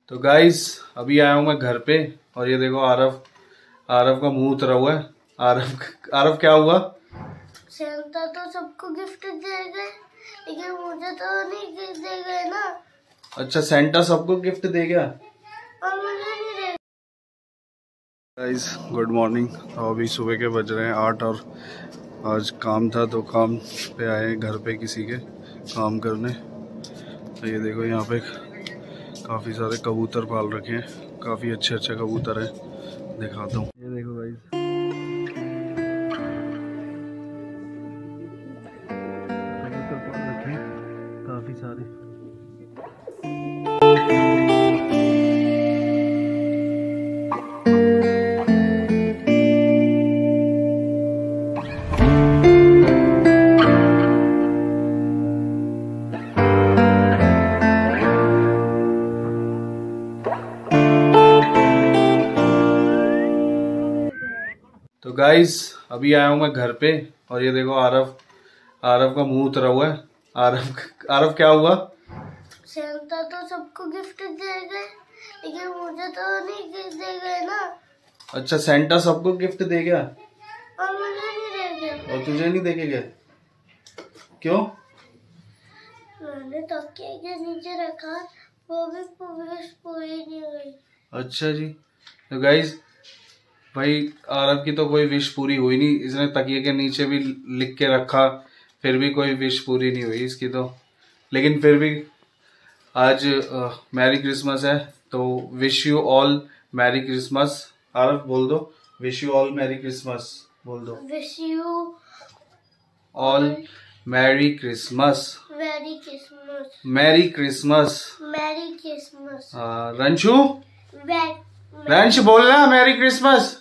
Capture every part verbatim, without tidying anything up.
तो गाइस अभी आया हूँ मैं घर पे और ये देखो आरव आरव का मुंह उतरा हुआ है। आरव आरव क्या हुआ? सेंटा तो सबको गिफ्ट देगा लेकिन मुझे तो नहीं गिफ्ट देगा ना। अच्छा सेंटा सबको गिफ्ट देगा और मुझे नहीं देगा। Guys good morning. तो अभी सुबह के बज रहे हैं आठ और आज काम था तो काम पे आए हैं घर पे किसी के काम करने। तो ये देखो यहाँ पे काफ़ी सारे कबूतर पाल रखे हैं, काफ़ी अच्छे अच्छे कबूतर हैं, दिखाता हूँ। ये देखो गाइस कबूतर पाल रखे हैं काफ़ी सारे। तो गाइस अभी आया हूँ मैं घर पे और ये देखो आरव आरव का मुंह उतरा हुआ है। आरव आरव क्या हुआ? सेंटा तो सबको गिफ्ट देगा लेकिन मुझे तो नहीं गिफ्ट देगा ना। अच्छा सेंटा सबको गिफ्ट देगा और मुझे नहीं देगा। और तुझे नहीं देखेगा? क्यों? मैंने तकिए के नीचे रखा, वो भी पूरी पूरी नहीं हुई। अच्छा जी। तो गाइस भाई आरव की तो कोई विश पूरी हुई नहीं, इसने तकिए के नीचे भी लिख के रखा फिर भी कोई विश पूरी नहीं हुई इसकी तो। लेकिन फिर भी आज मैरी क्रिसमस है तो wish you all merry Christmas. Aarav बोल दो, wish you all merry Christmas बोल दो। Wish you all merry Christmas. Merry Christmas. Merry Christmas. Merry Christmas. Ranshu वे- रंश बोलना मैरी क्रिसमस।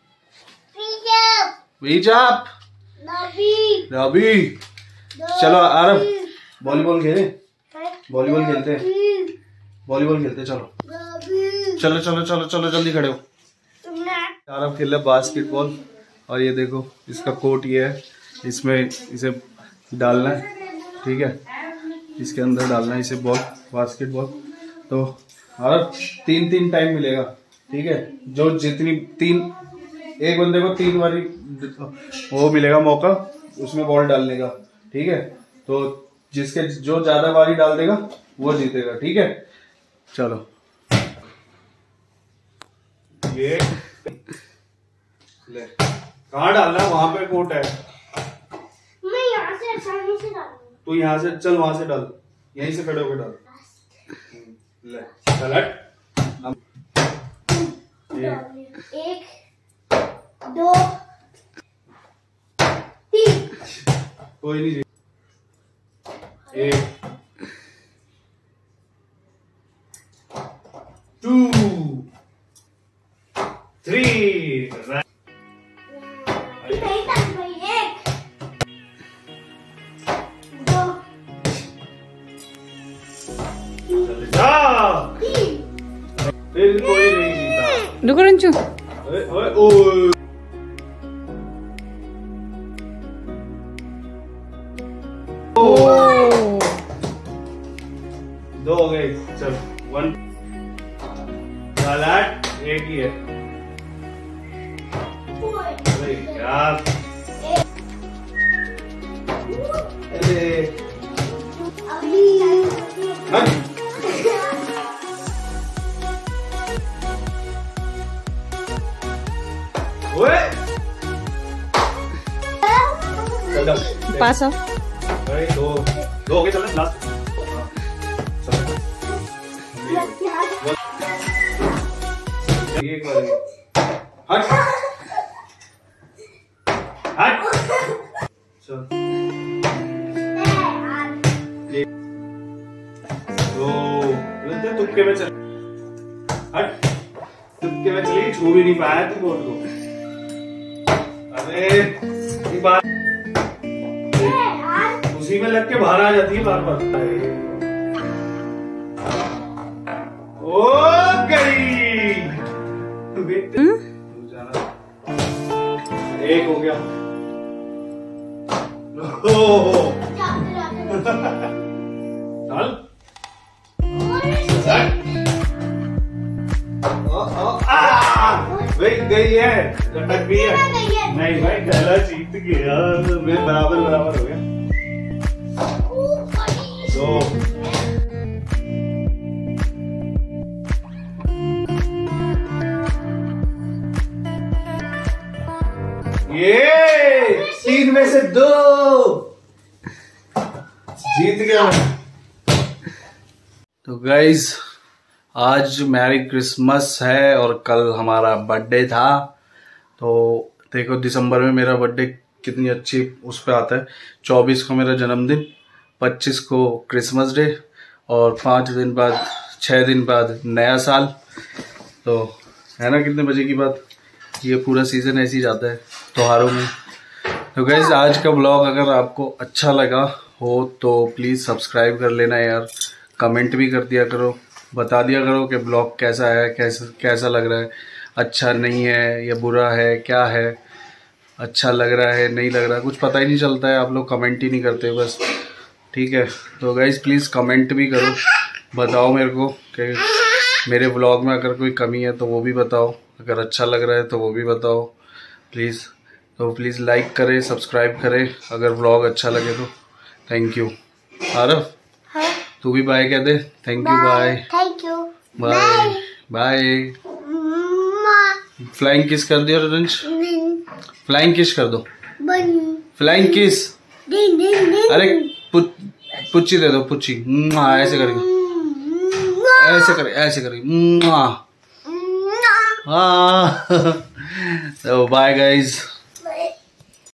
बीजाप नबी रवि। चलो आरव वॉलीबॉल खेले, वॉलीबॉल खेलते हैं, वॉलीबॉल खेलते चलो चलो चलो चलो चलो जल्दी खड़े हो। आरव खेल रहा बास्केटबॉल और ये देखो इसका कोट ये है, इसमें इसे डालना है, ठीक है, इसके अंदर डालना है इसे बॉल बास्केटबॉल। तो आरव तीन तीन टाइम मिलेगा, ठीक है, जो जितनी तीन एक बंदे को तीन बारी वो मिलेगा मौका उसमें बॉल डालने का, ठीक है। तो जिसके जो ज्यादा बारी डाल देगा वो जीतेगा, ठीक है। चलो ये ले कहाँ डालना है? वहां पे कोर्ट है, मैं यहाँ से आसानी से डालूंगा। तू यहाँ से चल वहां से डाल, यहीं से खड़े होकर डाल। ले चल एक दो तीन। कोई नहीं, एक टू थ्री। नहीं डाल भाई। एक दो तीन। फिर कोई नहीं जीता। रुको रंजू। ओए ओए ओए दो हो गए, चल वन आठ एक ही है। अरे यार अरे हट। ओए चल चल पास आओ। अरे दो दो हो गए, चल लास्ट एक बार हट हट चल एक दो ये तुक्के में चल हट तुक्के में चली, छू भी नहीं पाया तू बोर्ड को। अरे एक बार उसी में लग के बाहर आ जाती है बार बार। ओ गई एक हो गया। ओ चल भाई गई है, लटक भी है। नहीं भाई गला जीत गया, मैं बराबर बराबर हो गया। तो ये तीन में से दो जीत गया। तो गाइज आज मैरी क्रिसमस है और कल हमारा बर्थडे था। तो देखो दिसंबर में मेरा बर्थडे कितनी अच्छी उस पे आता है। चौबीस को मेरा जन्मदिन, पच्चीस को क्रिसमस डे और पाँच दिन बाद छः दिन बाद नया साल। तो है ना कितने बजे की बात, ये पूरा सीज़न ऐसे ही जाता है त्योहारों में। तो गाइस आज का ब्लॉग अगर आपको अच्छा लगा हो तो प्लीज़ सब्सक्राइब कर लेना यार, कमेंट भी कर दिया करो, बता दिया करो कि ब्लॉग कैसा है, कैसा कैसा लग रहा है, अच्छा नहीं है या बुरा है, क्या है, अच्छा लग रहा है नहीं लग रहा, कुछ पता ही नहीं चलता है, आप लोग कमेंट ही नहीं करते बस। ठीक है तो गाइस प्लीज़ कमेंट भी करो, बताओ मेरे को कि मेरे ब्लॉग में अगर कोई कमी है तो वो भी बताओ, अगर अच्छा लग रहा है तो वो भी बताओ प्लीज़। तो प्लीज़ लाइक करें, सब्सक्राइब करें अगर ब्लॉग अच्छा लगे तो। Thank you. आरव तू भी बाय कह दे। Thank you, bye, thank you, bye bye. Flying kiss कर दियो रंज, फ्लाइंग किस कर दो, फ्लाइंग किस। अरे पुच्ची दे दो, पुच्ची ऐसे करके, ऐसे करे ऐसे करे। हाँ तो बाय गाइज।